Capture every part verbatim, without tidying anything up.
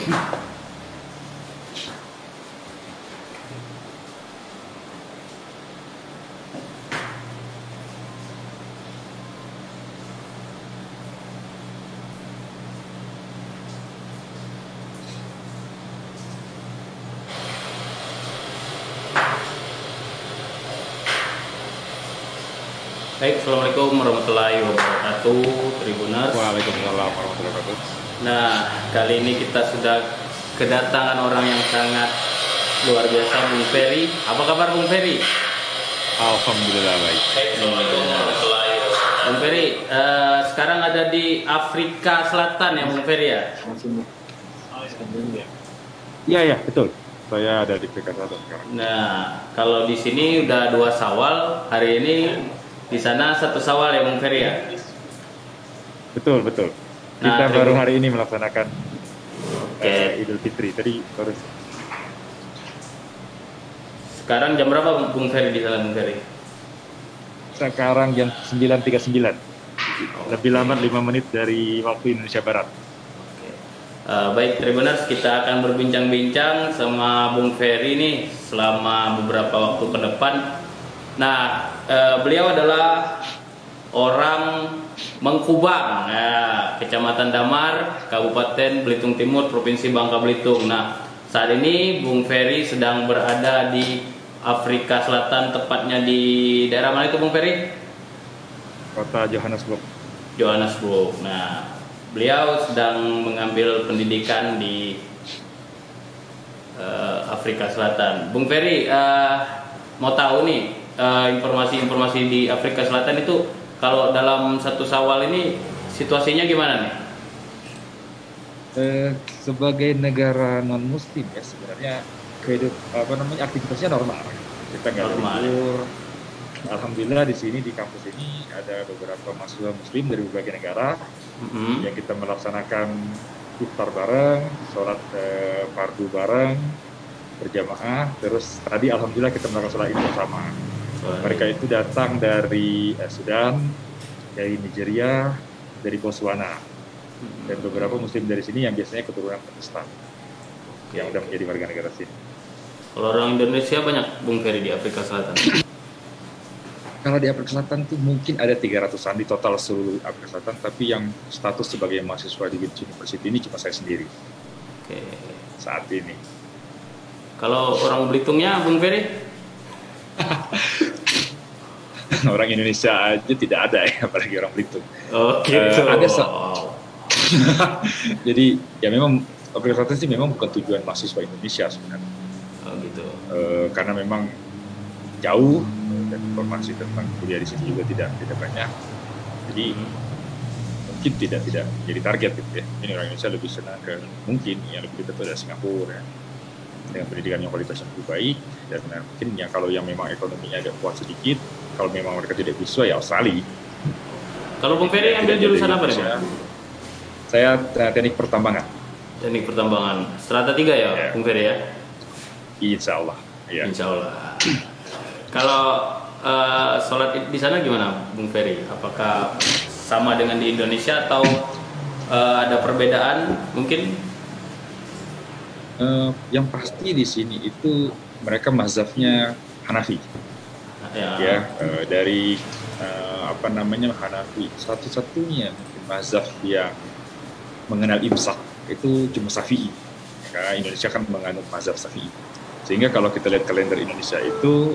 Baik, Assalamualaikum warahmatullahi wabarakatuh, Tribuners. Waalaikumsalam warahmatullahi wabarakatuh. Nah, kali ini kita sudah kedatangan orang yang sangat luar biasa, Bung Ferry. Apa kabar, Bung Ferry? Alhamdulillah baik. Assalamualaikum warahmatullahi wabarakatuh. Bung Ferry, uh, sekarang ada di Afrika Selatan ya, Bung Ferry ya? Iya ya betul. Saya ada di Afrika Selatan sekarang. Nah, kalau di sini udah dua Syawal, hari ini di sana satu Syawal ya, Bung Ferry ya? Betul betul. Nah, Kita terima- baru hari ini melaksanakan Oke. eh, Idul Fitri. Tadi baru Sekarang jam berapa, Bung Ferry, di sana, Bung Ferry? sekarang jam sembilan tiga puluh sembilan. Lebih lambat lima menit dari waktu Indonesia Barat. Uh, baik, Tribuners, kita akan berbincang-bincang sama Bung Ferry nih selama beberapa waktu ke depan. Nah, uh, beliau adalah orang Mengkubang, nah, Kecamatan Damar, Kabupaten Belitung Timur, Provinsi Bangka Belitung. Nah, saat ini Bung Ferry sedang berada di Afrika Selatan, tepatnya di daerah mana itu, Bung Ferry? Kota Johannesburg. Johannesburg. Nah, beliau sedang mengambil pendidikan di uh, Afrika Selatan. Bung Ferry, uh, mau tahu nih uh, informasi-informasi di Afrika Selatan itu kalau dalam satu Syawal ini situasinya gimana nih? Eh, sebagai negara non Muslim ya sebenarnya kehidup apa namanya aktivitasnya normal. Kita nggak Normal. libur. Alhamdulillah di sini di kampus ini ada beberapa mahasiswa Muslim dari berbagai negara. Mm-hmm. Yang kita melaksanakan iftar bareng, sholat eh, fardu bareng, berjamaah. Terus tadi alhamdulillah kita melakukan sholat ini bersama. Mereka itu datang dari eh, Sudan, dari Nigeria, dari Botswana, dan beberapa Muslim dari sini yang biasanya keturunan Pakistan yang udah menjadi warga negara sini. Kalau orang Indonesia banyak, Bung Ferry, di Afrika Selatan? Kalau di Afrika Selatan tuh mungkin ada tiga ratusan di total seluruh Afrika Selatan, tapi yang status sebagai mahasiswa di Wits University ini cuma saya sendiri. Oke. Saat ini. Kalau orang Belitungnya, Bung Ferry? Orang Indonesia aja tidak ada ya, apalagi orang Belitung. Oke. Uh, ada se- Wow. Jadi ya memang Afrika Selatan sih memang bukan tujuan mahasiswa Indonesia sebenarnya. Oh gitu. Uh, karena memang jauh dan informasi tentang kuliah di sini juga tidak tidak banyak. Jadi Hmm. mungkin tidak tidak jadi target gitu ya. Ini orang Indonesia lebih senang ke mungkin yang lebih dekat adalah Singapura ya. Dengan pendidikan yang kualitasnya lebih baik dan uh, mungkin yang kalau yang memang ekonominya agak kuat sedikit, kalau memang mereka tidak bisa ya Australia. Kalau Bung Ferry ambil Tidak jurusan jadi apa nih, Indonesia. Bang? Saya uh, teknik pertambangan. Teknik pertambangan. Strata tiga ya, Ya. Bung Ferry ya? Insya Allah. Ya. Insya Allah. Kalau uh, sholat id di sana gimana, Bung Ferry? Apakah sama dengan di Indonesia atau uh, ada perbedaan mungkin? Uh, yang pasti di sini itu mereka mazhabnya Hanafi. Ya. Ya uh, dari uh, apa namanya Hanafi satu-satunya mazhab yang mengenal imsak itu cuma Syafi'i. Karena Indonesia kan menganut mazhab Syafi'i. Sehingga kalau kita lihat kalender Indonesia itu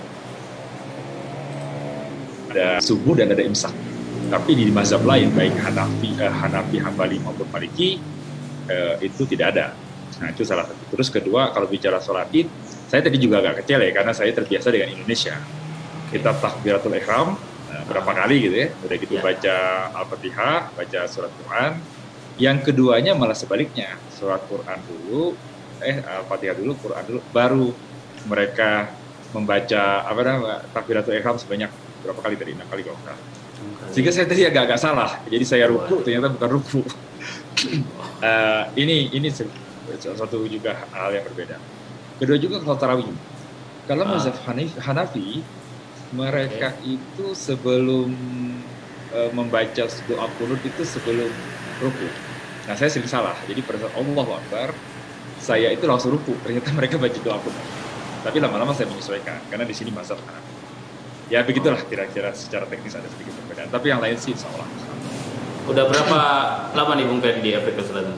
ada subuh dan ada imsak. Tapi di mazhab lain baik Hanafi, uh, Hanafi, Hambali maupun Maliki uh, itu tidak ada. Nah itu salah satu. Terus kedua kalau bicara sholat id, saya tadi juga agak kecil ya karena saya terbiasa dengan Indonesia. Kita takbiratul ihram nah, berapa kali gitu ya, udah gitu Ya. baca Al-Fatihah, baca surat Quran. Yang keduanya malah sebaliknya, surat Quran dulu, eh Al-Fatihah dulu, Quran dulu, baru mereka membaca apa namanya takbiratul ihram sebanyak berapa kali tadi, enam kali kalau nggak salah. Sehingga saya tadi agak-agak salah, jadi saya ruku ternyata bukan ruku. uh, ini ini salah satu juga hal yang berbeda. Kedua juga kalau tarawih. Kalau Ah. mazhab Hanafi, Hanafi mereka Okay. itu sebelum uh, membaca doa qunut itu sebelum ruku. Nah saya sering salah, jadi pada saat Allahu Akbar, saya itu langsung ruku, ternyata mereka baca doa pun. Tapi lama-lama saya menyesuaikan, karena di sini mazhab Hanafi. Ya begitulah kira-kira secara teknis ada sedikit perbedaan, tapi yang lain sih insya Allah. Udah berapa lama nih Bung Ferry di Afrika Selatan?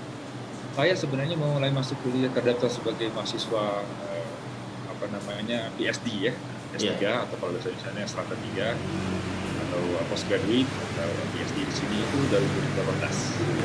Saya sebenarnya mau mulai masuk kuliah terdaftar sebagai mahasiswa eh, apa namanya P S D ya, S tiga yeah. Atau kalau bahasa Indonesia strata tiga atau postgraduate atau P S D di sini itu dari dua ribu delapan belas.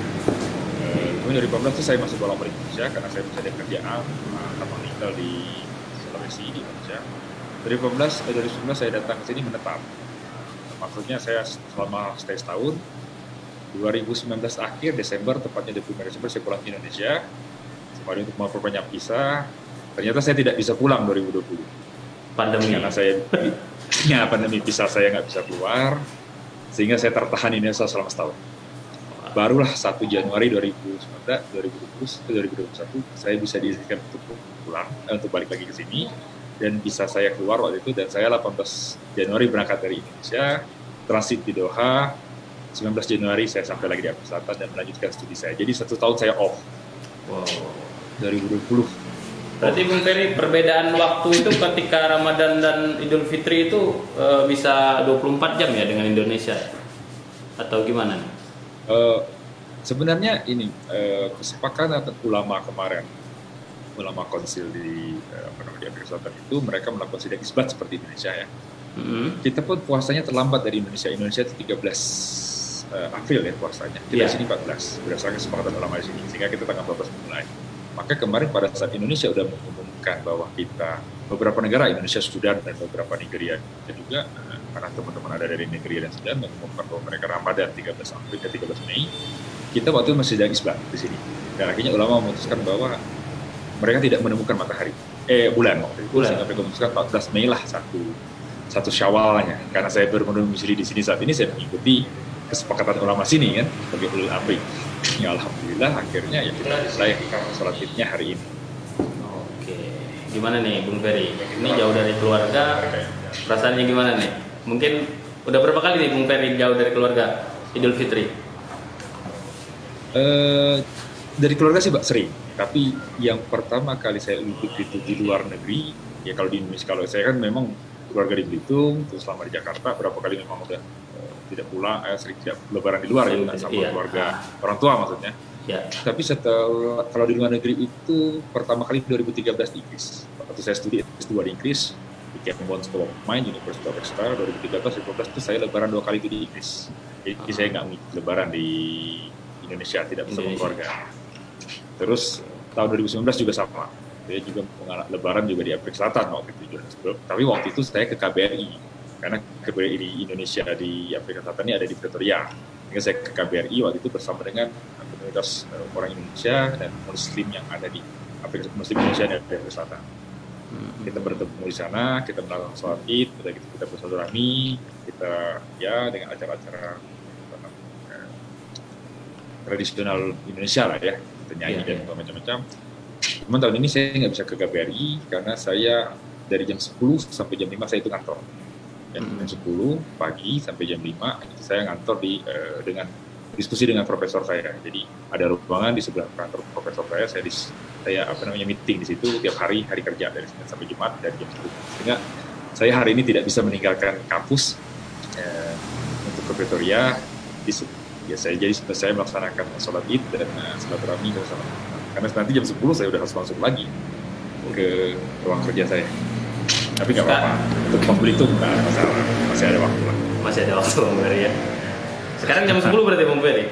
Eh, dua ribu delapan belas itu saya masuk bola di Indonesia karena saya bisa ada kerjaan atau tinggal di Sulawesi di Indonesia. dua ribu delapan belas, eh, dua ribu sembilan belas saya datang ke sini menetap. Maksudnya saya selama stay setahun. dua ribu sembilan belas akhir Desember, tepatnya dua puluh lima Desember saya pulang ke Indonesia. Sembari untuk memperbanyak visa. Ternyata saya tidak bisa pulang dua ribu dua puluh. Pandemi. Karena saya ya, pandemi visa saya nggak bisa keluar, sehingga saya tertahan di Indonesia selama setahun. Barulah satu Januari dua ribu sembilan belas, dua ribu dua puluh, dua ribu dua puluh satu saya bisa diizinkan untuk pulang, eh, untuk balik lagi ke sini, dan bisa saya keluar waktu itu, dan saya delapan belas Januari berangkat dari Indonesia, transit di Doha. sembilan belas Januari saya sampai lagi di Afrika Selatan dan melanjutkan studi saya. Jadi satu tahun saya off. Wow. dua ribu dua puluh. Berarti Bung Ferry, perbedaan waktu itu ketika Ramadan dan Idul Fitri itu e, bisa dua puluh empat jam ya dengan Indonesia? Atau gimana nih? E, sebenarnya ini e, kesepakatan ulama kemarin, ulama konsil di e, apa namanya, di Afrika Selatan itu mereka melakukan sidang isbat seperti Indonesia ya. Mm-hmm. Kita pun puasanya terlambat dari Indonesia. Indonesia itu tiga belas April ya puasanya. Kita yeah. Di sini empat belas berdasarkan kesepakatan ulama di sini. Sehingga kita tanggal empat belas mulai. Maka kemarin pada saat Indonesia sudah mengumumkan bahwa kita beberapa negara, Indonesia, Sudan dan beberapa Nigeria juga, karena teman-teman ada dari Nigeria dan Sudan mengumumkan bahwa mereka Ramadan tiga belas April ke tiga belas Mei. Kita waktu itu masih sedang isbat di sini. Dan akhirnya ulama memutuskan bahwa mereka tidak menemukan matahari. Eh bulan waktu itu. Bulan. Sehingga mereka memutuskan empat belas Mei lah satu satu Syawalnya. Karena saya baru mendomisili di sini saat ini, saya mengikuti kesepakatan ulama sini kan sebagai ulul amri. Ya alhamdulillah akhirnya ya kita selesai sholat idnya hari ini. Oke, gimana nih Bung Ferry? Ini jauh dari keluarga, perasaannya gimana nih? Mungkin udah berapa kali nih Bung Ferry jauh dari keluarga Idul Fitri? Uh, dari keluarga sih Pak sering, tapi yang pertama kali saya ikut itu di luar negeri, ya kalau di Indonesia, kalau saya kan memang keluarga di Belitung, terus selama di Jakarta, berapa kali memang udah uh, tidak pulang, eh, sering tidak lebaran di luar ya, sama iya. keluarga orang tua maksudnya. Ya. Tapi setelah, kalau di luar negeri itu pertama kali dua ribu tiga belas di Inggris. Waktu saya studi S dua di Inggris, di Cambridge School of Mine, University of Exeter, dua ribu tiga belas dua ribu lima belas itu saya lebaran dua kali itu di Inggris. Jadi uh-huh. saya nggak lebaran di Indonesia, tidak bersama keluarga. Terus tahun dua ribu sembilan belas juga sama. Saya juga mengalami lebaran juga di Afrika Selatan waktu itu. Tapi waktu itu saya ke K B R I. Karena K B R I di Indonesia di Afrika Selatan ini ada di Pretoria. Sehingga saya ke K B R I waktu itu bersama dengan komunitas orang Indonesia dan Muslim yang ada di Afrika, Muslim Indonesia dan Afrika Selatan. Kita bertemu di sana, kita melakukan sholat Id, kita, kita bersilaturahmi, kita ya dengan acara-acara eh, tradisional Indonesia lah ya, kita nyanyi yeah, dan yeah. macam-macam. Cuman tahun ini saya nggak bisa ke K B R I karena saya dari jam sepuluh sampai jam lima saya itu kantor. Jam hmm. sepuluh pagi sampai jam lima itu saya ngantor di uh, dengan diskusi dengan profesor saya. Jadi ada ruangan di sebelah kantor profesor saya, saya di, saya apa namanya meeting di situ tiap hari hari kerja dari Senin sampai Jumat dari jam sepuluh. Sehingga saya hari ini tidak bisa meninggalkan kampus uh, untuk ke Pretoria. Di, ya saya jadi saya melaksanakan sholat Id dan uh, silaturahmi bersama. Karena nanti jam sepuluh saya udah harus masuk lagi ke ruang kerja saya. Tapi nggak apa-apa, untuk pembeli itu nggak ada masalah, masih ada waktu lah. Masih ada waktu Bung Ferry ya. Sekarang jam sepuluh berarti Bung Ferry?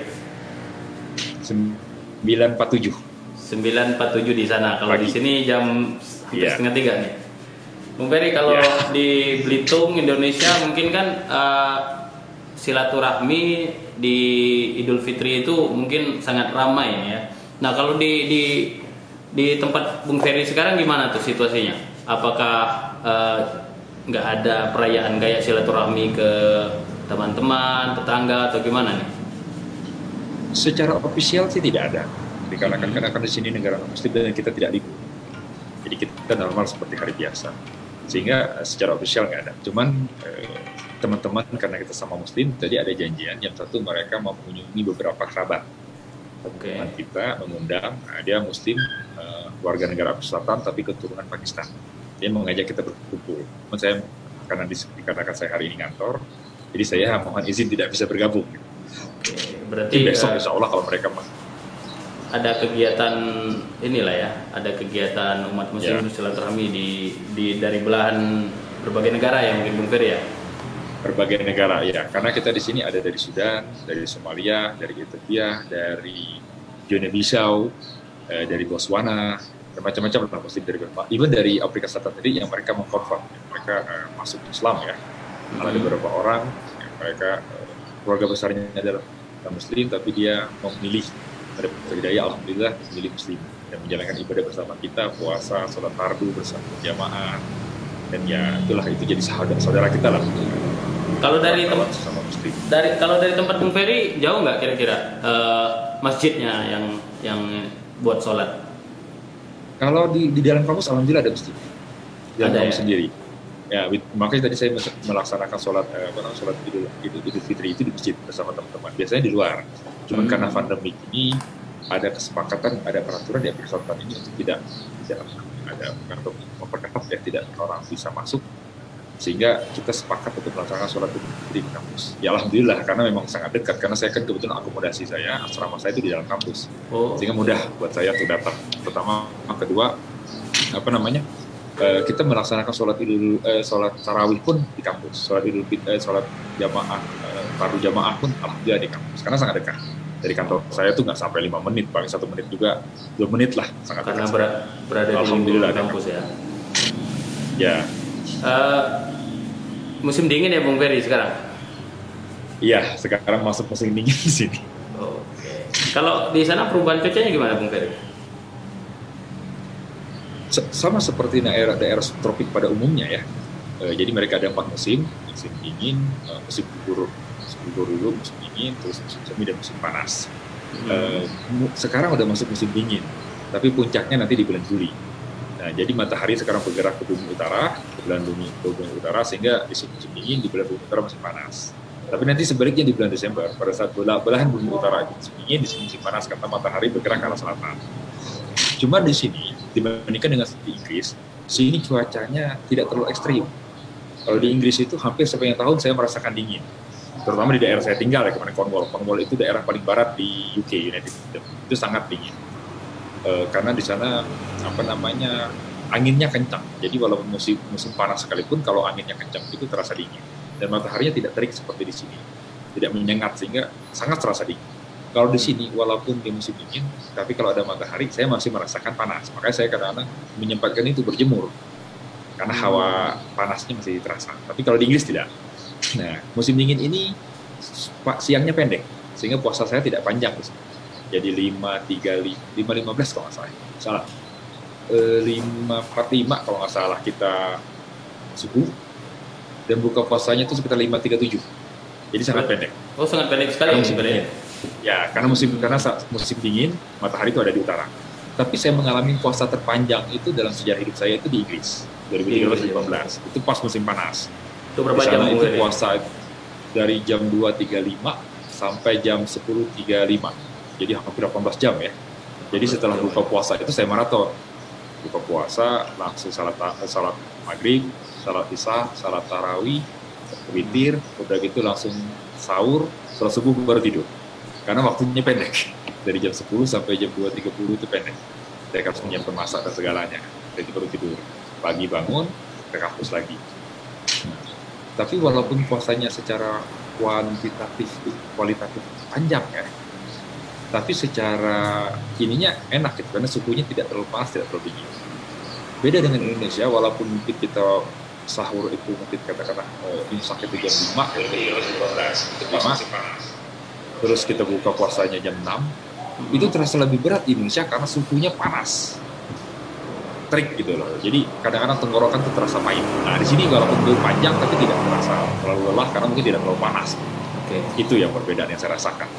sembilan empat puluh tujuh. sembilan empat puluh tujuh di sana, kalau di sini jam yeah. setengah tiga nih. Bung Ferry, kalau yeah. di Belitung, Indonesia mungkin kan uh, silaturahmi di Idul Fitri itu mungkin sangat ramai ya. Nah kalau di, di, di tempat Bung Ferry sekarang gimana tuh situasinya? Apakah nggak uh, ada perayaan kayak silaturahmi ke teman-teman, tetangga atau gimana nih? Secara ofisial sih tidak ada. Dikarenakan karena kan di sini negara Muslim dan kita tidak libur. Jadi kita normal seperti hari biasa. Sehingga secara ofisial nggak ada. Cuman eh, teman-teman karena kita sama Muslim, tadi ada janjian yang satu mereka mau mengunjungi beberapa kerabat Oke. Teman kita mengundang, nah, dia Muslim, uh, warga negara Afrika Selatan tapi keturunan Pakistan. Dia mengajak kita berkumpul. Namun saya karena dikatakan saya hari ini ngantor, jadi saya mohon izin tidak bisa bergabung. Oke. Berarti jadi besok uh, insya Allah kalau mereka ada kegiatan inilah ya, ada kegiatan umat Muslim ya. silaturahmi di, di dari belahan berbagai negara ya mungkin Bung Ferry ya. Berbagai negara ya, karena kita di sini ada dari Sudan, dari Somalia, dari Ethiopia, dari Guinea-Bissau, eh, dari Botswana, dan macam-macam lah Muslim dari berbagai, even dari Afrika Selatan tadi yang mereka mengkonvert, mereka eh, masuk Islam ya. Hmm. Ada beberapa orang, ya, mereka eh, keluarga besarnya adalah Muslim, tapi dia memilih ada hidayah, alhamdulillah memilih Muslim dan menjalankan ibadah bersama kita, puasa, sholat fardu bersama jamaah, dan ya itulah itu jadi saudara, saudara kita lah. Kalau dari tempat dari kalau dari tempat Bung Ferry jauh nggak kira-kira uh, masjidnya yang yang buat sholat? Kalau di, di dalam kampus alhamdulillah ada masjid. Di dalam kampus ya? Sendiri. Ya, makanya tadi saya melaksanakan sholat eh, sholat idul, idul, idul fitri itu di masjid bersama teman-teman. Biasanya di luar. Cuman hmm. karena pandemi ini ada kesepakatan, ada peraturan di Afrika Selatan ini untuk tidak tidak ada untuk memperketat ya tidak orang bisa masuk. Sehingga kita sepakat untuk melaksanakan sholat idul fitri di kampus. Ya alhamdulillah karena memang sangat dekat karena saya kan kebetulan akomodasi saya asrama saya itu di dalam kampus. Oh. Sehingga mudah buat saya untuk datang. Pertama, kedua apa namanya? Uh, kita melaksanakan sholat idul uh, sholat tarawih pun di kampus. Sholat idul uh, sholat jamaah uh, fardu jamaah pun alhamdulillah di kampus karena sangat dekat. Dari kantor saya tuh nggak sampai lima menit, paling satu menit juga dua menit lah sangat karena dekat. Karena berada alhamdulillah di kampus ya. Ya. Uh, Musim dingin ya Bung Ferry sekarang? Iya, sekarang masuk musim dingin di sini. Oke. Kalau di sana perubahan cuacanya gimana Bung Ferry? Sama seperti daerah daerah tropik pada umumnya ya. E, jadi mereka ada empat musim, musim dingin, e, musim gugur, musim gugur dulu, musim dingin, terus musim semi dan musim panas. Hmm. E, sekarang udah masuk musim dingin, tapi puncaknya nanti di bulan Juli. Nah, jadi matahari sekarang bergerak ke bumi utara, ke bulan bumi, ke bumi utara, sehingga di musim dingin, di bulan bumi utara masih panas. Tapi nanti sebaliknya di bulan Desember, pada saat belahan bumi utara itu musim dingin, di sini musim panas, karena matahari bergerak ke arah selatan. Cuma di sini, dibandingkan dengan di Inggris, sini cuacanya tidak terlalu ekstrim. Kalau di Inggris itu hampir sepanjang tahun saya merasakan dingin. Terutama di daerah saya tinggal, ya, kemarin Cornwall. Cornwall itu daerah paling barat di U K, United Kingdom. Itu sangat dingin. E, karena di sana apa namanya anginnya kencang, jadi walaupun musim musim panas sekalipun kalau anginnya kencang itu terasa dingin dan mataharinya tidak terik seperti di sini, tidak menyengat sehingga sangat terasa dingin. Kalau di sini walaupun di musim dingin, tapi kalau ada matahari saya masih merasakan panas, makanya saya kadang-kadang menyempatkan itu berjemur karena hawa panasnya masih terasa. Tapi kalau di Inggris tidak. Nah musim dingin ini siangnya pendek sehingga puasa saya tidak panjang di sini. Jadi lima tiga lima lima belas kalau nggak salah, salah e, lima empat lima kalau nggak salah kita subuh dan buka puasanya itu sekitar lima tiga tujuh, jadi sangat pendek. Oh sangat pendek sekali musim dingin. Ya karena musim karena saat musim dingin matahari itu ada di utara. Tapi saya mengalami puasa terpanjang itu dalam sejarah hidup saya itu di Inggris dua ribu tiga belas dua ribu lima belas itu pas musim panas. Itu berapa jam itu puasa dari jam dua tiga puluh lima sampai jam sepuluh tiga puluh lima. Jadi hampir delapan belas jam ya. Jadi setelah buka puasa itu saya maraton. Buka puasa, langsung salat, salat maghrib, salat isya, salat tarawih, witir, udah gitu langsung sahur, salat subuh baru tidur. Karena waktunya pendek. Dari jam sepuluh sampai jam dua tiga puluh itu pendek. Saya harus menyiapkan masak dan segalanya. Jadi baru tidur. Pagi bangun, ke kampus lagi. Nah, tapi walaupun puasanya secara kuantitatif, kualitatif panjang ya, tapi secara ininya enak gitu, karena suhunya tidak terlalu panas, tidak terlalu dingin. Beda dengan Indonesia, walaupun mungkin kita sahur itu mungkin kata-kata oh, imsak itu jam lima, lima, terus kita buka puasanya jam enam, itu terasa lebih berat di Indonesia karena suhunya panas, terik gitu loh. Jadi kadang-kadang tenggorokan itu terasa pahit. Nah di sini walaupun itu panjang tapi tidak terasa terlalu lelah karena mungkin tidak terlalu panas. Oke. Itu yang perbedaan yang saya rasakan.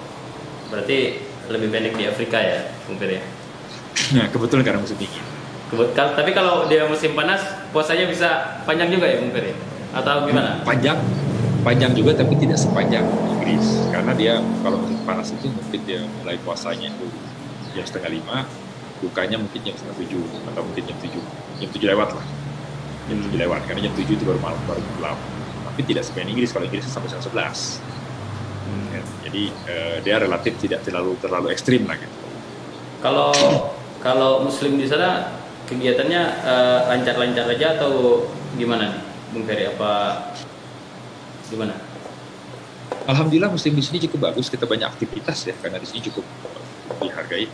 Berarti lebih pendek di Afrika ya, Bung Ferry? Nah, kebetulan karena musim dingin. Kebetulan, tapi kalau dia musim panas, puasanya bisa panjang juga ya, Bung Ferry? Atau gimana? Panjang, panjang juga tapi tidak sepanjang Inggris, karena dia kalau musim panas itu mungkin dia mulai puasanya itu jam setengah lima, bukanya mungkin jam setengah tujuh atau mungkin jam tujuh, jam tujuh lewat lah, jam tujuh lewat, karena jam tujuh itu baru malam, baru gelap. Tapi tidak sepanjang Inggris, kalau Inggris sampai jam sebelas. Hmm. Jadi uh, dia relatif tidak terlalu terlalu ekstrim lah gitu. Kalau kalau Muslim di sana kegiatannya uh, lancar-lancar aja atau gimana nih, Bung Ferry? Apa gimana? Alhamdulillah Muslim di sini cukup bagus, kita banyak aktivitas ya, karena di sini cukup dihargai.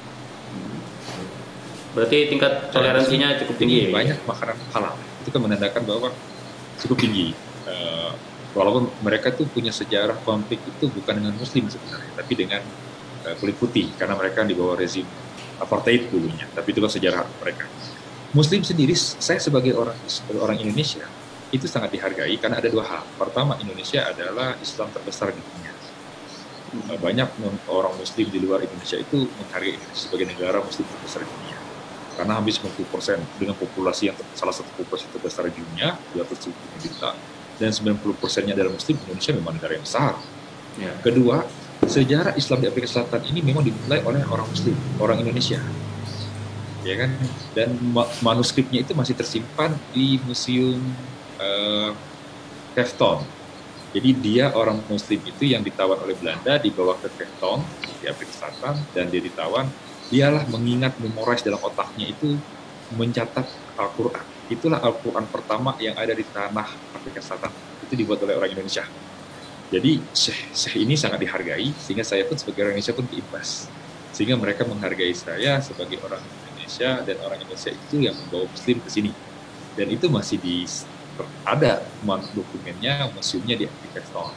Berarti tingkat toleransinya cukup tinggi. Banyak makanan halal, itu kan menandakan bahwa cukup tinggi. Uh, walaupun mereka tuh punya sejarah konflik itu bukan dengan Muslim sebenarnya, tapi dengan uh, kulit putih, karena mereka di bawah rezim apartheid dulunya. Tapi itu kan sejarah mereka. Muslim sendiri, saya sebagai orang orang Indonesia itu sangat dihargai karena ada dua hal. Pertama, Indonesia adalah Islam terbesar di dunia. Uh, banyak orang Muslim di luar Indonesia itu menghargai Indonesia sebagai negara Muslim terbesar di dunia. Karena hampir sembilan puluh persen dengan populasi yang ter, salah satu populasi terbesar di dunia, dua ratus tujuh puluh juta, dan sembilan puluh persennya adalah Muslim, Indonesia memang negara yang besar. Ya. Kedua, sejarah Islam di Afrika Selatan ini memang dimulai oleh orang Muslim, orang Indonesia, ya kan? Dan manuskripnya itu masih tersimpan di Museum uh, Cape Town. Jadi dia orang Muslim itu yang ditawan oleh Belanda, dibawa ke Cape Town di Afrika Selatan, dan dia ditawan. Dialah mengingat, memorize dalam otaknya itu mencatat Al-Quran. Itulah Al-Quran pertama yang ada di tanah Afrika Selatan. Itu dibuat oleh orang Indonesia. Jadi Syekh, Syekh ini sangat dihargai, sehingga saya pun sebagai orang Indonesia pun diimbas. Sehingga mereka menghargai saya sebagai orang Indonesia, dan orang Indonesia itu yang membawa Muslim ke sini. Dan itu masih di, ada dokumennya, museumnya di Afrika Selatan.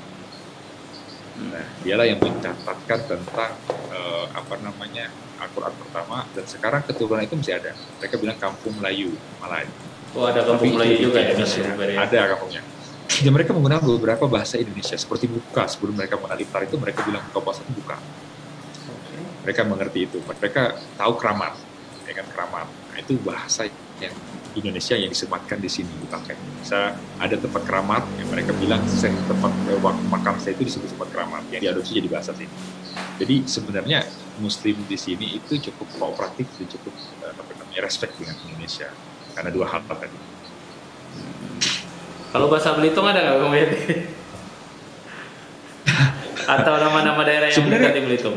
Nah, dialah yang mencatatkan tentang uh, apa namanya Al-Quran pertama, dan sekarang keturunan itu masih ada. Mereka bilang kampung Melayu, Malay. Oh, ada kampung Melayu juga ya? Ada kampungnya. Dan mereka menggunakan beberapa bahasa Indonesia, seperti buka. Sebelum mereka mengenal iftar itu, mereka bilang buka puasa itu buka. Okay. Mereka mengerti itu. Mereka tahu keramat, ya kan, keramat. Nah, itu bahasa yang Indonesia yang disematkan di sini dipakai. Bisa ada tempat keramat yang mereka bilang saya tempat makam saya itu disebut tempat keramat, yang diadopsi jadi bahasa sini. Jadi sebenarnya Muslim di sini itu cukup kooperatif dan cukup apa namanya respect dengan Indonesia karena dua hal tadi. Kalau bahasa Belitung ada nggak Bung Ferry? Atau nama-nama daerah yang dekat di Belitung?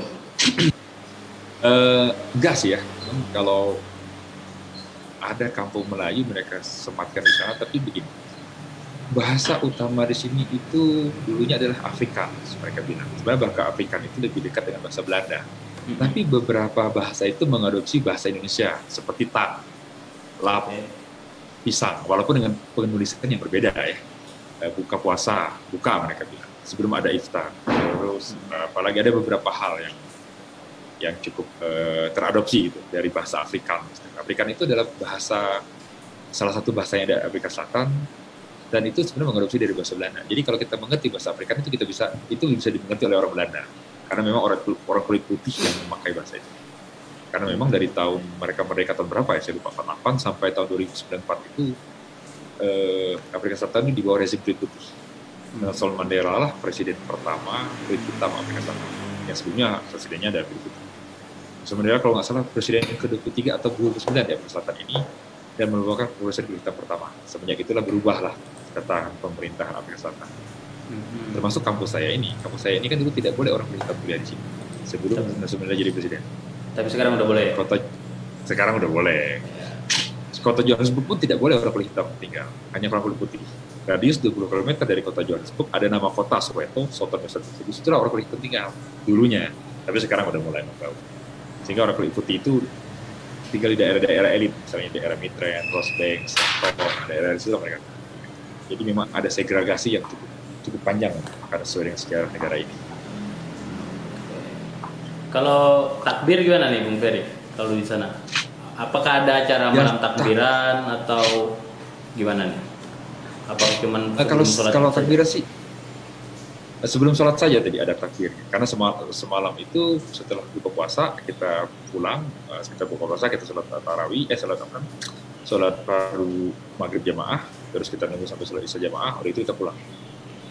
Uh, enggak sih ya. Kalau ada kampung Melayu mereka sematkan di sana, tapi begini, bahasa utama di sini itu dulunya adalah Afrikaans, mereka bilang. Sebenarnya bahasa Afrikaan itu lebih dekat dengan bahasa Belanda. Mm-hmm. Tapi beberapa bahasa itu mengadopsi bahasa Indonesia, seperti tan, lap, pisang, walaupun dengan penulisan yang berbeda ya. Buka puasa, buka mereka bilang, sebelum ada iftar. Terus apalagi ada beberapa hal yang yang cukup uh, teradopsi gitu dari bahasa Afrikaan. Afrikaan itu adalah bahasa, salah satu bahasanya dari Afrika Selatan, dan itu sebenarnya mengadopsi dari bahasa Belanda. Jadi kalau kita mengerti bahasa Afrikaan itu kita bisa itu bisa dimengerti oleh orang Belanda, karena memang orang orang kulit putih yang memakai bahasa itu. Karena memang dari tahun mereka merdeka tahun berapa ya, saya lupa, empat puluh delapan sampai tahun dua ribu sembilan puluh empat itu uh, Afrika Selatan ini di bawah rezim kulit putih. Nelson Mandela lah presiden pertama kulit hitam Afrika Selatan. Yang sebelumnya presidennya ada kulit putih. Sebenarnya kalau nggak salah presiden yang ke dua puluh tiga atau dua puluh sembilan di Afrika Selatan ini, dan merupakan presiden kulit hitam pertama. Semenjak itulah berubahlah kata pemerintahan Afrika Selatan. Mm-hmm. Termasuk kampus saya ini. Kampus saya ini kan dulu tidak boleh orang kulit hitam kuliah di sini sebelum Nelson Mandela jadi presiden. Tapi sekarang udah boleh. Kota sekarang udah boleh. Kota Johannesburg pun tidak boleh orang kulit hitam tinggal, hanya orang kulit putih. Radius dua puluh kilometer dari kota Johannesburg ada nama kota Soweto, Southern Western Cape. Situlah orang kulit hitam tinggal dulunya, tapi sekarang udah mulai membaur. Sehingga orang kulit putih itu tinggal di daerah-daerah elit, misalnya daerah Midrand, Rosebank, Sandton, daerah di situ mereka. Jadi memang ada segregasi yang cukup cukup panjang karena sesuai dengan sejarah negara ini. Kalau takbir gimana nih Bung Ferry? Kalau di sana, apakah ada acara ya, malam takbiran tak. atau gimana nih? Apa cuman nah, kalau kalau takbiran sih sebelum sholat saja tadi ada takbir, karena semalam, semalam itu setelah buka puasa kita pulang, kita buka puasa kita sholat tarawih, eh sholat apa? Sholat baru maghrib jamaah, terus kita nunggu sampai sholat isya jamaah, hari itu kita pulang.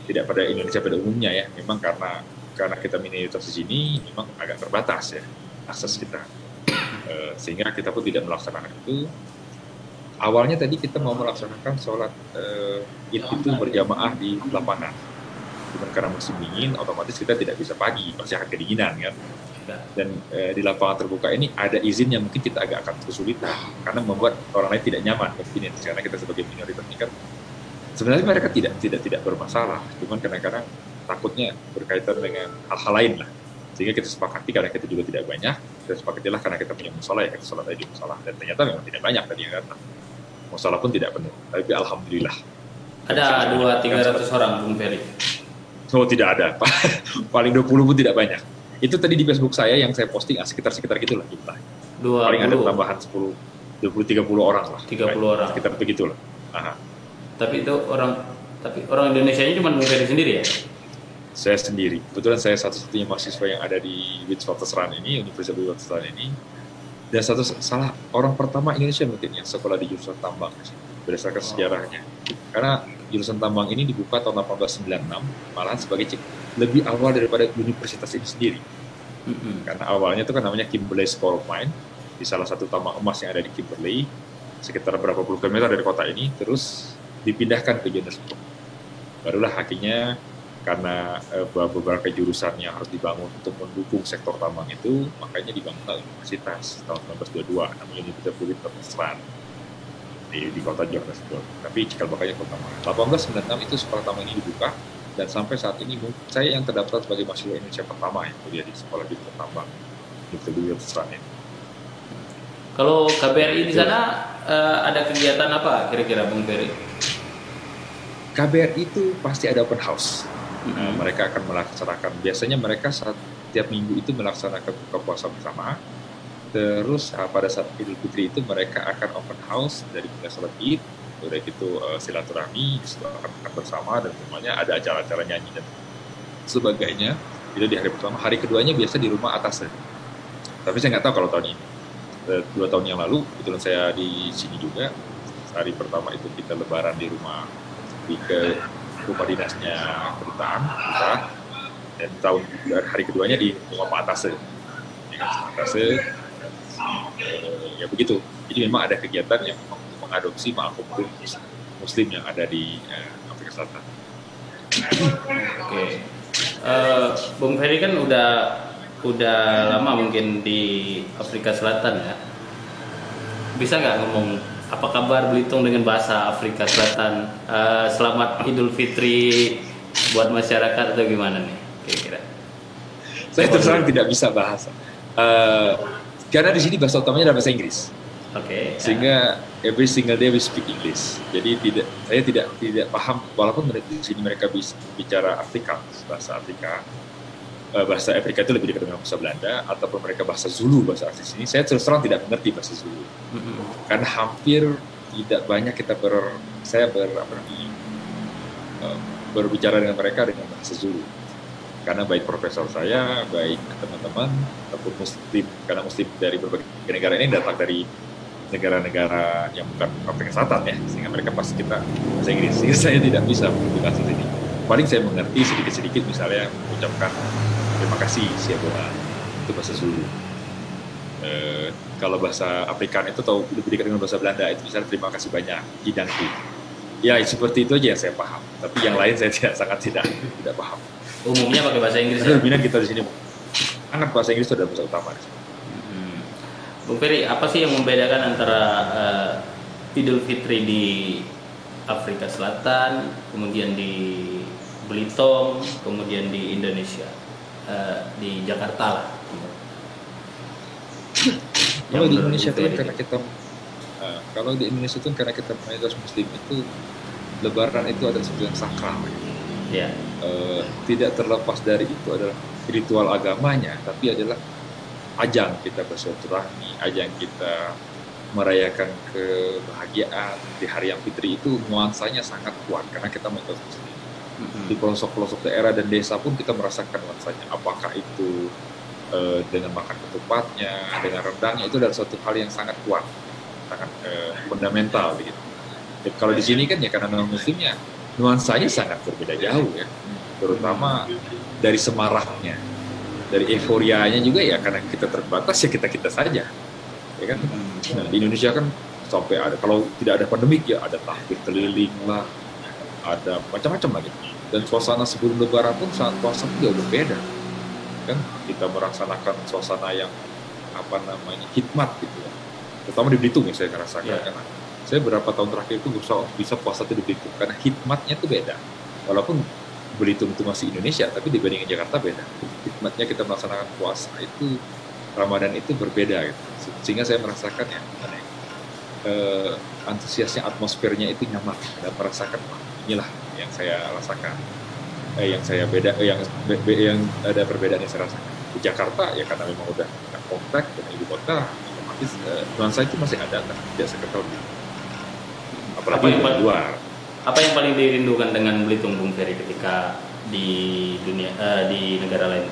tidak pada Indonesia pada umumnya ya, memang karena karena kita minoritas di sini memang agak terbatas ya akses kita, uh, sehingga kita pun tidak melaksanakan itu. Awalnya tadi kita mau melaksanakan sholat uh, id itu berjamaah di lapangan, cuman karena musim dingin otomatis kita tidak bisa pagi, pasti akan kedinginan kan. Dan uh, di lapangan terbuka ini ada izin yang mungkin kita agak akan kesulitan karena membuat orang lain tidak nyaman mungkin, karena kita sebagai minoritas ini kan sebenarnya mereka tidak tidak tidak bermasalah, cuman kadang-kadang takutnya berkaitan dengan hal-hal lain lah, sehingga kita sepakati karena kita juga tidak banyak, kita sepakatilah karena kita punya musola ya kita sholat aja di musola, dan ternyata memang tidak banyak tadi yang datang, musola pun tidak penuh, tapi alhamdulillah ada dua tiga ratus orang Bung Ferry. Oh tidak ada, paling dua puluh pun tidak banyak. Itu tadi di Facebook saya yang saya posting ah, sekitar sekitar gitulah jumlah. Paling ada tambahan sepuluh, dua puluh, tiga puluh orang lah. tiga puluh orang. Sekitar begitulah. Aha. Tapi itu orang, tapi orang Indonesianya cuma Bung Ferry sendiri ya? Saya sendiri. Kebetulan saya satu-satunya mahasiswa yang ada di Witwatersrand ini, Universitas Witwatersrand ini. Dan satu salah orang pertama Indonesia mungkin yang sekolah di jurusan tambang berdasarkan oh. sejarahnya. Karena jurusan tambang ini dibuka tahun delapan belas sembilan puluh enam, malahan sebagai lebih awal daripada universitas ini sendiri. Mm-hmm. Karena awalnya itu kan namanya Kimberley School of Mine, di salah satu tambang emas yang ada di Kimberley, sekitar berapa puluh kilometer dari kota ini, terus dipindahkan ke Johannesburg. Barulah akhirnya karena e, beberapa jurusan yang harus dibangun untuk mendukung sektor tambang itu, makanya dibangunlah universitas tahun seribu sembilan ratus dua puluh dua, namanya Universitas Witwatersrand di, di kota Johannesburg. Tapi cikal bakalnya pertama. delapan belas sembilan puluh enam itu sekolah tambang ini dibuka, dan sampai saat ini saya yang terdaftar sebagai mahasiswa Indonesia pertama yang kuliah di sekolah di tambang Universitas Witwatersrand ini. Kalau K B R I di sana uh, ada kegiatan apa kira-kira Bung Ferry? K B R I itu pasti ada open house. Mm-hmm. Nah, mereka akan melaksanakan, biasanya mereka setiap minggu itu melaksanakan buka puasa bersama. Terus uh, pada saat Idul Fitri itu mereka akan open house dari mulai sholat Id, udah gitu uh, silaturahmi, akan makan bersama, dan semuanya ada acara-acara nyanyi dan sebagainya. Itu di hari pertama. Hari keduanya biasa di rumah atasnya. Tapi saya nggak tahu kalau tahun ini. Dua tahun yang lalu, kebetulan saya di sini juga. Hari pertama itu kita lebaran di rumah, di ke rumah dinasnya kedutaan kita, dan tahun hari keduanya di rumah Pak Atase, di Pak Atase, ya begitu. Jadi memang ada kegiatan yang memang untuk mengadopsi maupun Muslim yang ada di eh, Afrika Selatan. Oke, okay. uh, Bung Ferry kan udah udah lama mungkin di Afrika Selatan ya. Bisa nggak ngomong apa kabar Belitung dengan bahasa Afrika Selatan? Uh, selamat Idul Fitri buat masyarakat atau gimana nih kira-kira? Saya terus terang tidak bisa bahasa. Uh, karena di sini bahasa utamanya adalah bahasa Inggris. Oke. Okay, sehingga ya. Every single day we speak English. Jadi tidak, saya tidak tidak paham walaupun di sini mereka bisa bicara Afrikaans, bahasa Afrika. Bahasa Afrika itu lebih dekat dengan bahasa Belanda, ataupun mereka bahasa Zulu, bahasa asli sini. Saya terus terang tidak mengerti bahasa Zulu, mm-hmm. karena hampir tidak banyak kita ber, saya ber, apa namanya, uh, berbicara dengan mereka dengan bahasa Zulu. Karena baik profesor saya, baik teman-teman, ataupun Muslim, karena Muslim dari berbagai negara ini datang dari negara-negara yang bukan Afrika Selatan ya, sehingga mereka pasti kita bahasa Inggris. Sehingga saya tidak bisa mengerti bahasa ini. Paling saya mengerti sedikit-sedikit, misalnya mengucapkan terima kasih siapa itu bahasa Zulu. E, kalau bahasa Afrikaan itu atau lebih dekat dengan bahasa Belanda itu misalnya terima kasih banyak, hidangku. Ya seperti itu aja yang saya paham. Tapi yang lain saya tidak sangat tidak tidak paham. Umumnya pakai bahasa Inggris. Karena minat kita di sini sangat bahasa Inggris itu adalah bahasa utama. Hmm. Bung Ferry, apa sih yang membedakan antara uh, Idul Fitri di Afrika Selatan, kemudian di Belitung, kemudian di Indonesia? Uh, di Jakarta lah. Kalau di Indonesia itu kan karena kita, uh, kalau di Indonesia itu karena kita mayoritas Muslim itu, Lebaran itu adalah sesuatu yang sakral. Ya. Uh, tidak terlepas dari itu adalah ritual agamanya, tapi adalah ajang kita bersilaturahmi, ajang kita merayakan kebahagiaan di hari yang fitri itu nuansanya sangat kuat karena kita mayoritas Muslim. Di pelosok-pelosok daerah dan desa pun kita merasakan nuansanya. Apakah itu e, dengan makan ketupatnya, dengan rendangnya, itu adalah suatu hal yang sangat kuat, sangat e, fundamental gitu. Dan kalau di sini kan ya karena non muslimnya nuansanya sangat berbeda jauh ya, terutama dari semaraknya, dari euforianya juga ya, karena kita terbatas ya kita kita saja, ya kan. Nah, di Indonesia kan sampai ada, kalau tidak ada pandemik ya ada takbir keliling lah, ada macam-macam lagi. Dan suasana sebelum Lebaran pun saat puasa juga berbeda, kan kita merasakan suasana yang apa namanya hikmat gitu ya. Terutama di Belitung yang saya merasakan, yeah. Karena saya beberapa tahun terakhir itu bisa bisa puasa di Belitung karena hikmatnya itu beda. Walaupun Belitung itu masih Indonesia, tapi dibandingin Jakarta beda. Hikmatnya kita melaksanakan puasa itu, Ramadan itu berbeda gitu. Sehingga saya merasakan ya, eh, antusiasnya, atmosfernya itu nyaman dan merasakan inilah yang saya rasakan. Eh, yang saya beda, eh, yang be, be, yang ada perbedaan yang saya rasakan. Di Jakarta ya karena memang udah kontak dengan ibu kota, otomatis eh, nuansa itu masih ada, kan tidak sekental gitu. Apalagi di luar. Apa yang paling dirindukan dengan Belitung, Bung Ferry, ketika di dunia uh, di negara lain?